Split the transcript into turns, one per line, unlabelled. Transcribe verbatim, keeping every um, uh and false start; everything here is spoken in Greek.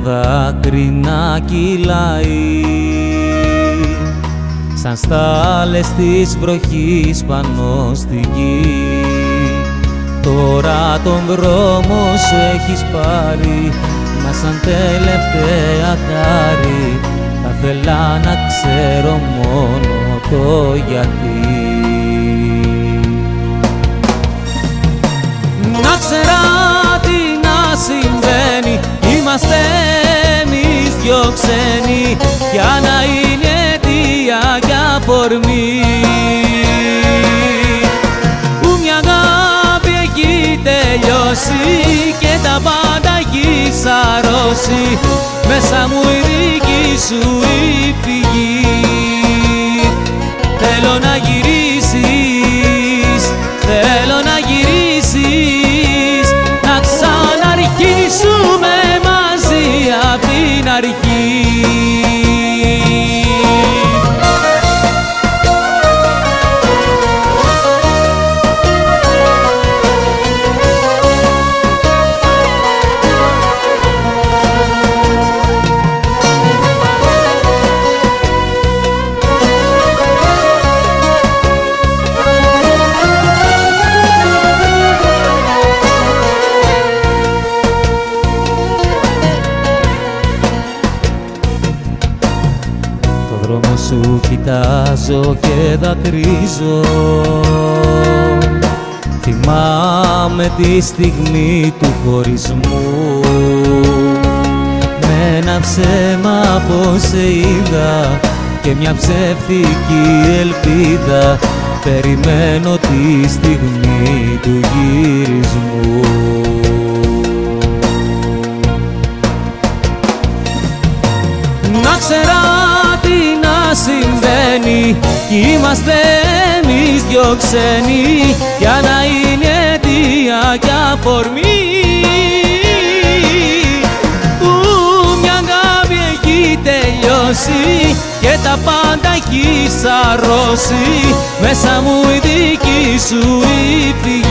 δάκρυ να κυλάει σαν στάλες της βροχής πάνω στη γη. Τώρα τον δρόμο σου έχεις πάρει, μα σαν τελευταία χάρη θα θέλα να ξέρω μόνο το γιατί. Να ξέρα τι να συμβαίνει, είμαστε εμείς δυο ξένοι, για να είναι αιτία και αφορμή που μια αγάπη έχει τελειώσει και τα πάντα έχει σαρώσει, μέσα μου η δική σου η φυγή. Θέλω να γυρίσεις, θέλω να γυρίσεις, να ξαναρχίσουμε μαζί απ' την αρχή. Δρόμο σου κοιτάζω και δακρύζω, θυμάμαι τη στιγμή του χωρισμού, με ένα ψέμα πως σε είδα και μια ψεύτικη ελπίδα, περιμένω τη στιγμή του γυρισμού. Να ξέρα τι να συμβαίνει, κι είμαστε εμείς δυο ξένοι, για να είναι αιτία κι αφορμή που μια αγάπη έχει τελειώσει και τα πάντα έχει σαρώσει, μέσα μου η δική σου η φυγή.